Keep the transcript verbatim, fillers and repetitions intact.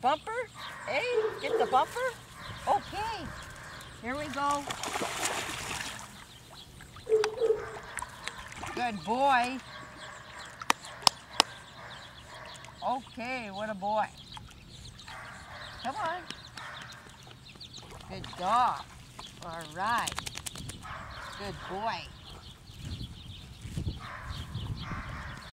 bumper? Hey, get the bumper? Okay, here we go. Good boy. Okay, what a boy. Come on. Good dog. All right. Good boy.